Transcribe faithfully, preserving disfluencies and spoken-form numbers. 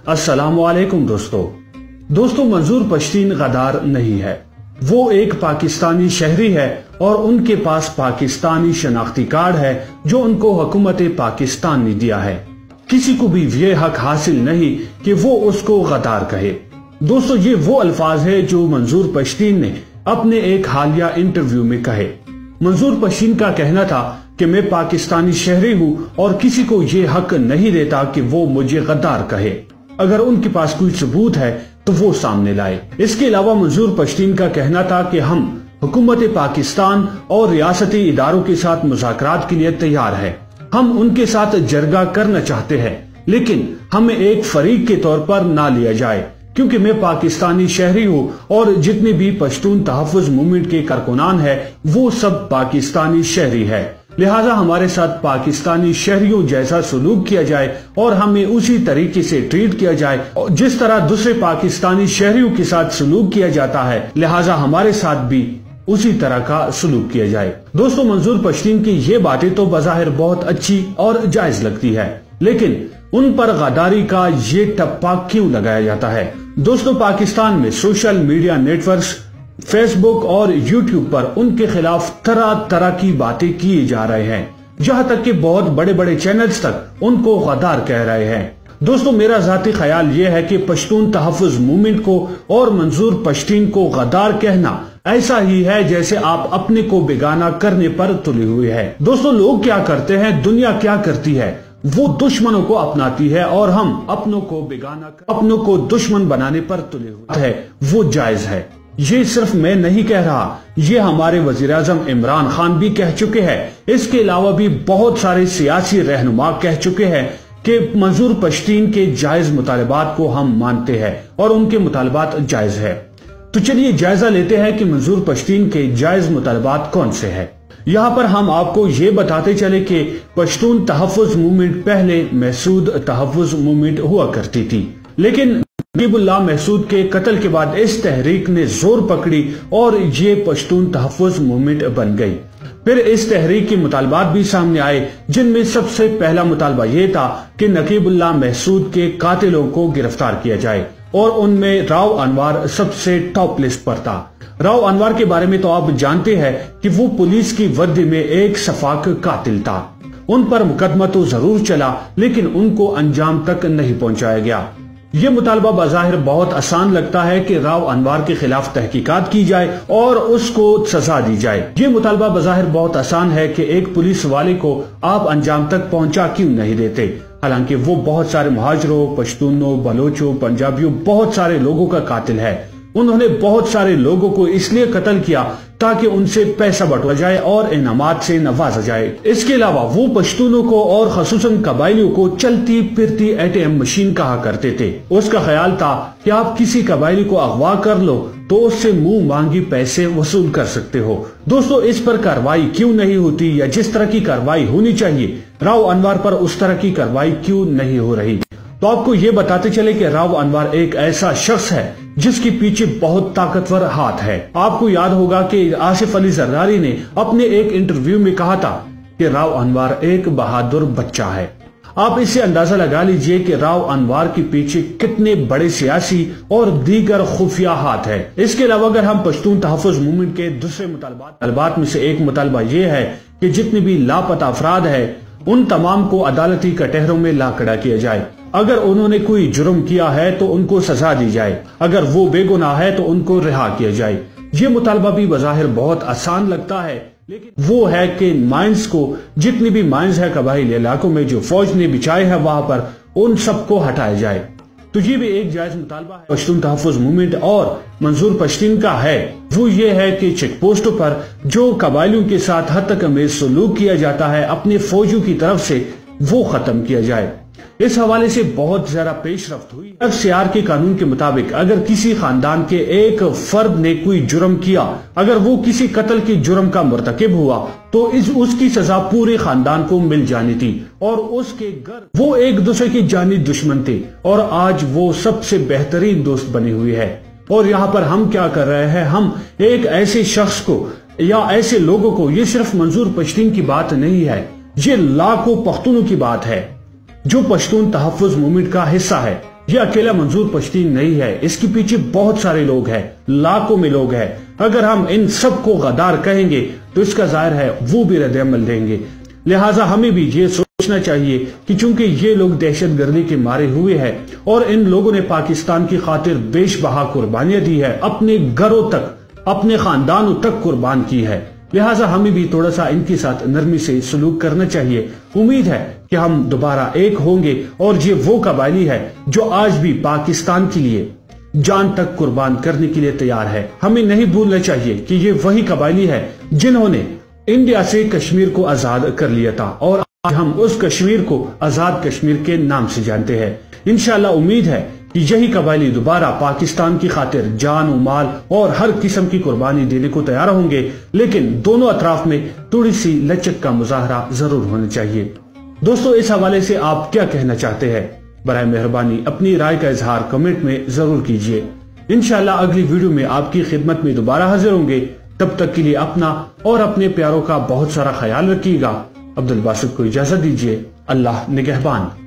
السلام علیکم دوستو دوستو منظور پشتین غدار نہیں ہے، وہ ایک پاکستانی شہری ہے اور ان کے پاس پاکستانی شناختی کارڈ ہے جو ان کو حکومت پاکستان نے دیا ہے۔ کسی کو بھی یہ حق حاصل نہیں کہ وہ اس کو غدار کہے۔ دوستو یہ وہ الفاظ ہے جو منظور پشتین نے اپنے ایک حالیہ انٹرویو میں کہے۔ منظور پشتین کا کہنا تھا کہ میں پاکستانی شہری ہوں اور کسی کو یہ حق نہیں دیتا کہ وہ مجھے غدار کہے۔ اگر ان کے پاس کوئی ثبوت ہے تو وہ سامنے لائے۔ اس کے علاوہ منظور پشتین کا کہنا تھا کہ ہم حکومت پاکستان اور ریاستی اداروں کے ساتھ مذاکرات کے لیے تیار ہے۔ ہم ان کے ساتھ جرگہ کرنا چاہتے ہیں لیکن ہمیں ایک فریق کے طور پر نہ لیا جائے، کیونکہ میں پاکستانی شہری ہوں اور جتنے بھی پشتون تحفظ موومنٹ کے کارکنان ہیں وہ سب پاکستانی شہری ہے، لہٰذا ہمارے ساتھ پاکستانی شہریوں جیسا سلوک کیا جائے اور ہمیں اسی طریقے سے ٹریٹ کیا جائے جس طرح دوسرے پاکستانی شہریوں کے ساتھ سلوک کیا جاتا ہے، لہٰذا ہمارے ساتھ بھی اسی طرح کا سلوک کیا جائے۔ دوستو منظور پشتین کی یہ باتیں تو بظاہر بہت اچھی اور جائز لگتی ہے، لیکن ان پر غداری کا یہ ٹپا کیوں لگایا جاتا ہے؟ دوستو پاکستان میں social media networks facebook اور یوٹیوب پر ان کے خلاف طرح طرح کی باتیں کیے جا رہے ہیں، جہاں تک کہ بہت بڑے بڑے چینلز تک ان کو غدار کہہ رہے ہیں۔ دوستو میرا ذاتی خیال یہ ہے کہ پشتون تحفظ موومنٹ کو اور منظور پشتین کو غدار کہنا ایسا ہی ہے جیسے آپ اپنے کو بیگانہ کرنے پر تلے ہوئے ہیں۔ دوستو لوگ کیا کرتے ہیں، دنیا کیا کرتی ہے، وہ دشمنوں کو اپناتی ہے اور ہم اپنوں کو بیگانہ اپنوں کو دشمن بنانے پر تلے ہوئے ہیں، وہ جائز ہے۔ یہ صرف میں نہیں کہہ رہا، یہ ہمارے وزیراعظم عمران خان بھی کہہ چکے ہیں، اس کے علاوہ بھی بہت سارے سیاسی رہنما کہہ چکے ہیں کہ منظور پشتین کے جائز مطالبات کو ہم مانتے ہیں اور ان کے مطالبات جائز ہے۔ تو چلیے جائزہ لیتے ہیں کہ منظور پشتین کے جائز مطالبات کون سے ہیں۔ یہاں پر ہم آپ کو یہ بتاتے چلے کہ پشتون تحفظ موومنٹ پہلے محسود تحفظ موومنٹ ہوا کرتی تھی، لیکن نقیب اللہ محسود کے قتل کے بعد اس تحریک نے زور پکڑی اور یہ پشتون تحفظ موومنٹ بن گئی۔ پھر اس تحریک کے مطالبات بھی سامنے آئے، جن میں سب سے پہلا مطالبہ یہ تھا کہ نقیب اللہ محسود کے قاتلوں کو گرفتار کیا جائے، اور ان میں راؤ انوار سب سے ٹاپ لسٹ پر تھا۔ راؤ انوار کے بارے میں تو آپ جانتے ہیں کہ وہ پولیس کی وردی میں ایک شفاق قاتل تھا۔ ان پر مقدمہ تو ضرور چلا لیکن ان کو انجام تک نہیں پہنچایا گیا۔ یہ مطالبہ بظاہر بہت آسان لگتا ہے کہ راؤ انوار کے خلاف تحقیقات کی جائے اور اس کو سزا دی جائے۔ یہ مطالبہ بظاہر بہت آسان ہے کہ ایک پولیس والے کو آپ انجام تک پہنچا کیوں نہیں دیتے، حالانکہ وہ بہت سارے مہاجروں، پشتونوں، بلوچوں، پنجابیوں، بہت سارے لوگوں کا قاتل ہے۔ انہوں نے بہت سارے لوگوں کو اس لیے قتل کیا تاکہ ان سے پیسہ بٹوا جائے اور انعامات سے نوازا جائے۔ اس کے علاوہ وہ پشتونوں کو اور خصوصاً قبائلیوں کو چلتی پھرتی اے ٹی ایم مشین کہا کرتے تھے۔ اس کا خیال تھا کہ آپ کسی قبائلی کو اغوا کر لو تو اس سے منہ مانگی پیسے وصول کر سکتے ہو۔ دوستو اس پر کارروائی کیوں نہیں ہوتی، یا جس طرح کی کارروائی ہونی چاہیے راؤ انوار پر اس طرح کی کارروائی کیوں نہیں ہو رہی؟ تو آپ کو یہ بتاتے چلے کہ راؤ انوار ایک ایسا شخص ہے جس کے پیچھے بہت طاقتور ہاتھ ہے۔ آپ کو یاد ہوگا کہ آصف علی زرداری نے اپنے ایک انٹرویو میں کہا تھا کہ راؤ انوار ایک بہادر بچہ ہے۔ آپ اس سے اندازہ لگا لیجئے کہ راؤ انوار کے پیچھے کتنے بڑے سیاسی اور دیگر خفیہ ہاتھ ہے۔ اس کے علاوہ اگر ہم پشتون تحفظ موومنٹ کے دوسرے مطالبات میں سے ایک مطالبہ یہ ہے کہ جتنے بھی لاپتہ افراد ہیں ان تمام کو عدالتی کٹہروں میں لا کھڑا کیا جائے۔ اگر انہوں نے کوئی جرم کیا ہے تو ان کو سزا دی جائے، اگر وہ بے گناہ ہے تو ان کو رہا کیا جائے۔ یہ مطالبہ بھی بظاہر بہت آسان لگتا ہے، لیکن وہ ہے کہ مائنز کو، جتنی بھی مائنز ہے قبائلی علاقوں میں جو فوج نے بچھائے ہیں وہاں پر، ان سب کو ہٹایا جائے۔ تو یہ بھی ایک جائز مطالبہ ہے پشتون تحفظ موومنٹ اور منظور پشتین کا ہے، وہ یہ ہے کہ چیک پوسٹوں پر جو قبائلیوں کے ساتھ حد تک امیز سلوک کیا جاتا ہے اپنے فوجیوں کی طرف سے، وہ ختم کیا جائے۔ اس حوالے سے بہت زیادہ پیش رفت ہوئی۔ ایف سی آر کے قانون کے مطابق اگر کسی خاندان کے ایک فرد نے کوئی جرم کیا، اگر وہ کسی قتل کے جرم کا مرتکب ہوا تو اس, اس کی سزا پورے خاندان کو مل جانی تھی، اور اس کے گھر وہ ایک دوسرے کے جانی دشمن تھے اور آج وہ سب سے بہترین دوست بنے ہوئے ہیں۔ اور یہاں پر ہم کیا کر رہے ہیں، ہم ایک ایسے شخص کو یا ایسے لوگوں کو، یہ صرف منظور پشتین کی بات نہیں ہے، یہ لاکھوں پختونوں کی بات ہے جو پشتون تحفظ موومنٹ کا حصہ ہے، یہ اکیلا منظور پشتین نہیں ہے، اس کے پیچھے بہت سارے لوگ ہیں، لاکھوں میں لوگ ہیں۔ اگر ہم ان سب کو غدار کہیں گے تو اس کا ظاہر ہے وہ بھی رد عمل دیں گے۔ لہٰذا ہمیں بھی یہ سوچنا چاہیے کہ چونکہ یہ لوگ دہشت گردی کے مارے ہوئے ہیں اور ان لوگوں نے پاکستان کی خاطر بیش بہا قربانیاں دی ہے، اپنے گھروں تک، اپنے خاندانوں تک قربان کی ہے، لہٰذا ہمیں بھی تھوڑا سا ان کے ساتھ نرمی سے سلوک کرنا چاہیے۔ امید ہے کہ ہم دوبارہ ایک ہوں گے، اور یہ وہ قبائلی ہے جو آج بھی پاکستان کے لیے جان تک قربان کرنے کے لیے تیار ہے۔ ہمیں نہیں بھولنا چاہیے کہ یہ وہی قبائلی ہے جنہوں نے انڈیا سے کشمیر کو آزاد کر لیا تھا، اور آج ہم اس کشمیر کو آزاد کشمیر کے نام سے جانتے ہیں۔ انشاءاللہ امید ہے کہ یہی قبائلی دوبارہ پاکستان کی خاطر جان و مال اور ہر قسم کی قربانی دینے کو تیار ہوں گے، لیکن دونوں اطراف میں تھوڑی سی لچک کا مظاہرہ ضرور ہونا چاہیے۔ دوستو، اس حوالے سے آپ کیا کہنا چاہتے ہیں؟ برائے مہربانی اپنی رائے کا اظہار کمنٹ میں ضرور کیجیے۔ انشاءاللہ اگلی ویڈیو میں آپ کی خدمت میں دوبارہ حاضر ہوں گے۔ تب تک کے لیے اپنا اور اپنے پیاروں کا بہت سارا خیال رکھیے گا۔ عبدالباسط کو اجازت دیجیے۔ اللہ نگہبان۔